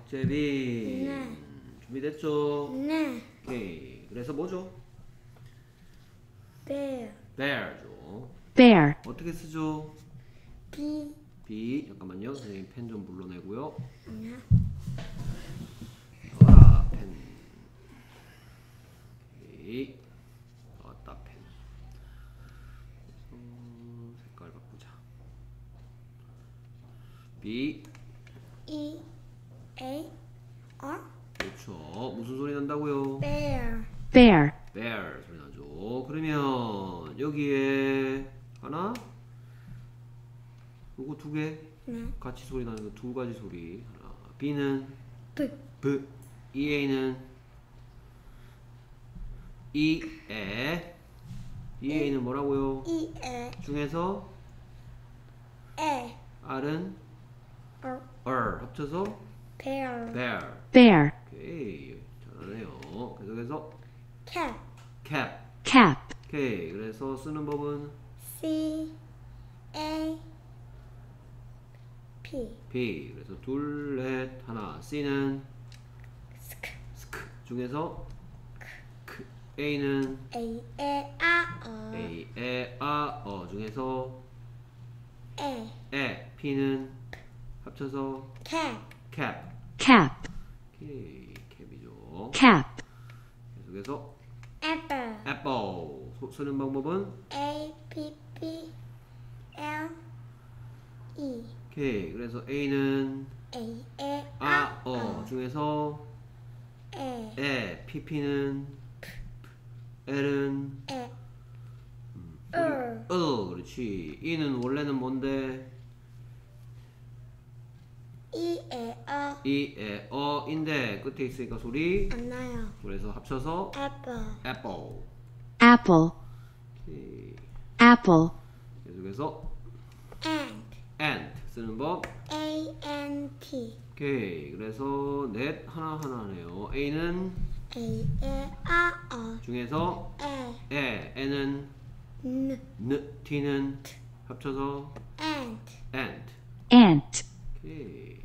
제비. 네. 준비됐죠? 네. 오케이. 그래서 뭐죠? bear. bear죠. bear, 어떻게 쓰죠? B. B. 잠깐만요. 선생님 펜 좀 불러내고요. 네. 나와라 펜. 오케이. 나왔다 펜. 색깔 바꾸자. B. E. A. R. 그렇죠. 무슨 소리 난다고요? bear. bear, bear 소리 나죠. 그러면 여기에 하나, 요거 두 개 네. 같이 소리 나는 거 두 가지 소리. 하나. B는 B. B, EA는 EA. EA는 뭐라고요? E. A. 중에서 A. R은 R. 합쳐서 bear. bear. bear, 오케이, 잘하네요. 계속해서 cat. cap. cap, 오케이, 그래서 쓰는 법은 C. A. P. B. 그래서 둘, 넷, 하나. C는 sk. sk 중에서 k. A는 A. A. R. A, 에, 아, 중에서 A. 에. P는 합쳐서 cat. cap. cap, 오케이, 캡이죠. cap, 계속해서 apple. apple. 쓰는 방법은 A. P. P. L. E. 오케이, 그래서 A는 A. A. 아, R. 중에서 A. 에. PP는 L은 A. R. 그렇지. E는 원래는 뭔데? E. A. R. 이, 에, 인데 끝에 있으니까 소리. 안 나요. 그래서 합쳐서 apple. apple. apple, 오케이. apple, 계속해서 and. and 쓰는 법. A. N. T. 오케이. 그래서 넷 하나하나네요. A는 A. A. R. 중에서 A. 에, N은 N. N, T는 합쳐서 And. and. ant, 오케이.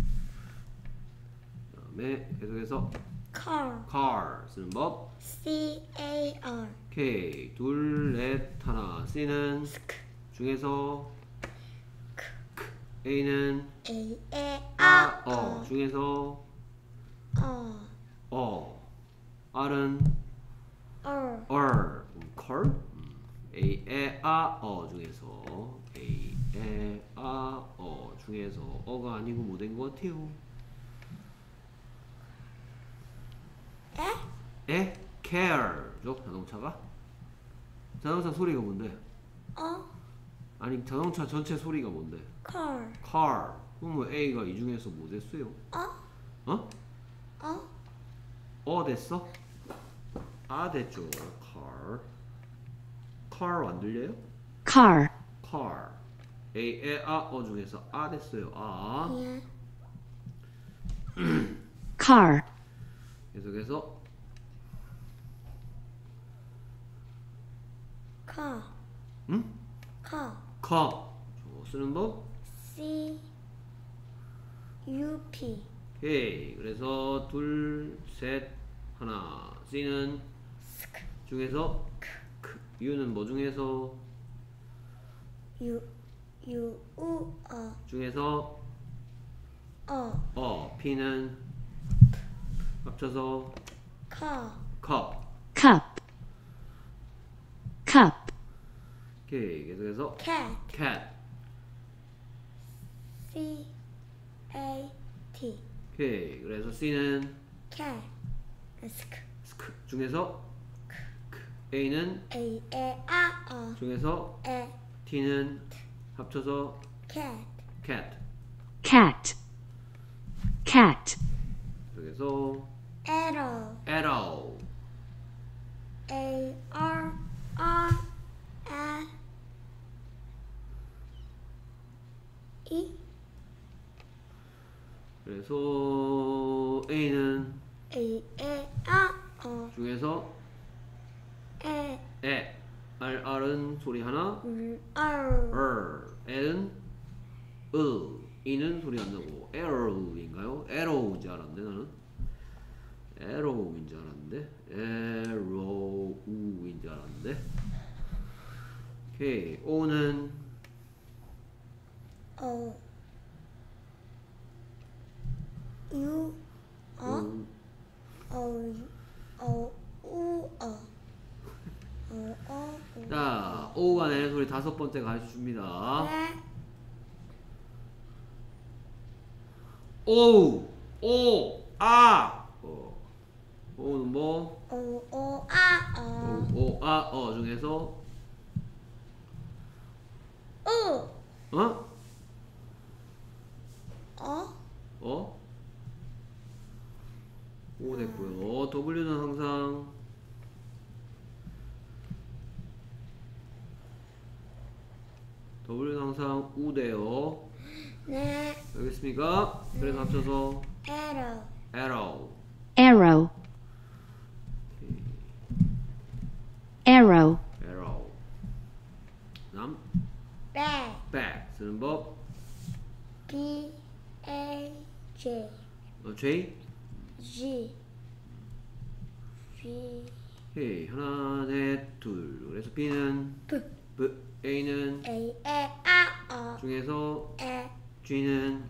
그다음에 계속해서 car. car 쓰는 법. C. A. R. 오케이. 둘, 넷, 하나. C는 중에서 A는 A. A. 아, R. 중에서 R은 R. 컬. A, 에, 중에서 A, 에, 중에서 어가 아니고 뭐 된 것 같아요? 에? care죠, 자동차가? 자동차 소리가 뭔데? 아니, 자동차 전체 소리가 뭔데? car. car. 그럼 A가 이 중에서 뭐 됐어요? 됐어? 됐죠. car. car 안 들려요? car, car. A, 에, 중에서 됐어요. Yeah. car, 계속해서 car. 응? car. car. 쓰는 법? C. U. P. 오케이. 그래서 둘, 셋, 하나. C는 중에서 U는 뭐 중에서? U. U. U. 중에서 P는 합쳐서 car. cup. cup, cup, 오케이. 계속해서 cat. cat. C. A. T. 오케이. 그래서 C는 cat. sk. 중에서 A는 A. A. R. 중에서 A. T는 합쳐서 cat. cat. cat, cat, 그래서 arrow. arrow. A. R. R. A. E. 그래서 A는 A. A. R. 중에서 A. R은 소리 하나. R. L은 이는 소리 안 나고 arrow인가요? arrow인 줄 알았는데 나는 arrow인 줄 알았는데 arrow인 줄 알았는데. 오케이. O는 어. 유. 어. 자, O가 내는 소리 5번째 가르쳐 줍니다. 네. 오, 오, 아. 오는 뭐? 오, 아, 중에서 어? 오 됐고요. W는 항상 우 돼요. 네. 알겠습니까? 그래서 합쳐서 arrow. arrow. arrow, arrow, arrow. 다음 bag. bag 쓰는 법. B A J J. G B 오케이. 하나, 넷, 둘. 그래서 B는 B B, A는 A 중에서 E G는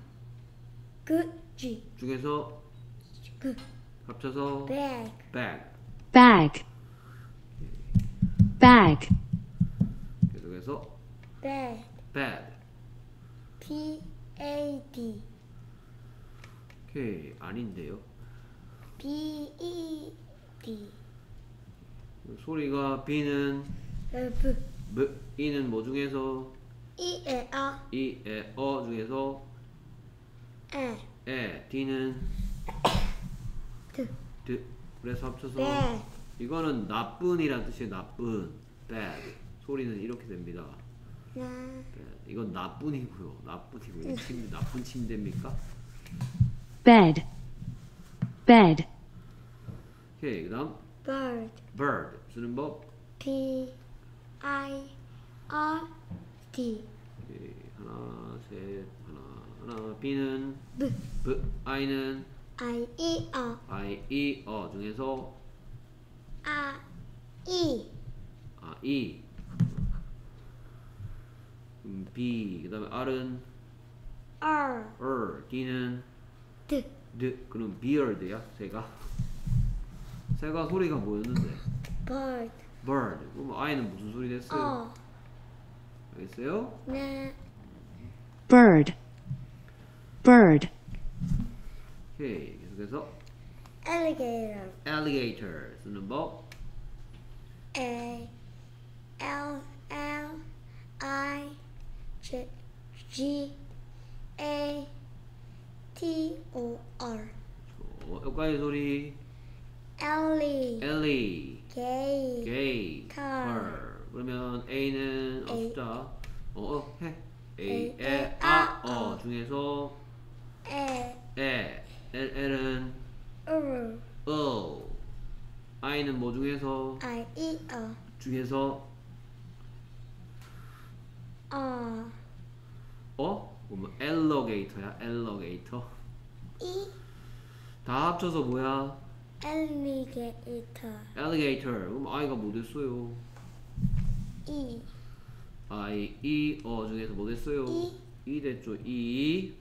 G 중에서 G 합쳐서 bag bag. bag, bag, 계속해서 bag bad. P A D 오케이. 아닌데요. B E D 소리가 B는 B B, E는 뭐 중에서 E E 이, 에, 중에서 D는 D D. 그래서 합쳐서 bag 이거는 나쁜이란 뜻이에요. 나쁜. bad. 소리는 이렇게 됩니다. 나 bad. 이건 나쁜이고요. 나쁜이고. 나쁜 침대입니까? bed, bed, 오케이. 그다음 bird bird 쓰는 법. P I R D 오케이. 하나, 셋, 하나. B는 B B, I는 I E I, E, 중에서 E E. B. 그다음에 R은 R D는 D D. 그럼 beard야. 새가 소리가 뭐였는데? bird bird. 그럼 I는 무슨 소리 됐어요? 알겠어요? 네 bird, bird, 오케이. 계속해서 alligator alligator 쓰는 법. A L L I G A T O R 여기까지 소리. Ellie Ellie. Gay gay. car. 그러면 A는 A. 숫자. 해. A, A, 에, 중에서 L은 I는 뭐 중에서 I E 중에서 그러면 alligator야. alligator. E 다 합쳐서 뭐야? alligator alligator. 그럼 I가 뭐 됐어요? E I, 중에서 뭐 됐어요? E 됐죠. E.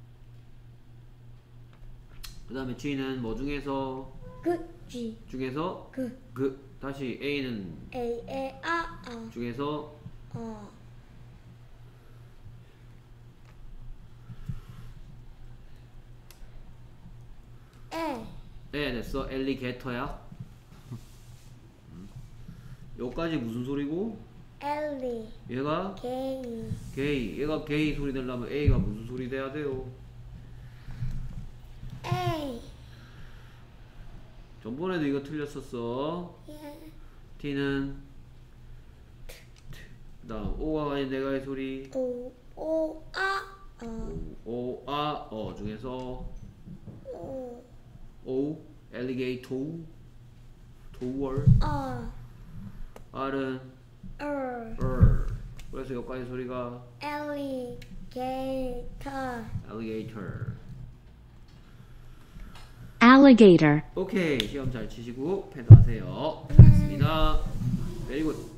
그 다음에 G는 뭐 중에서 G 중에서 다시 A는 A A 중에서 됐어. 엘리게터야. 여기까지 무슨 소리고? Ellie 얘가 Gay 게이. 얘가 게이 소리 내려면 A가 무슨 소리 돼야 돼요? A 전번에도 이거 틀렸었어. yeah. T는 그다음 O가 아닌 내가 의 소리. O 중에서 O O alligator tower. R은 R 그래서 여기까지 소리가 Ellie 게이터. alligator. alligator, 오케이, 시험 잘 치시고 패드하세요. 됐습니다. very good.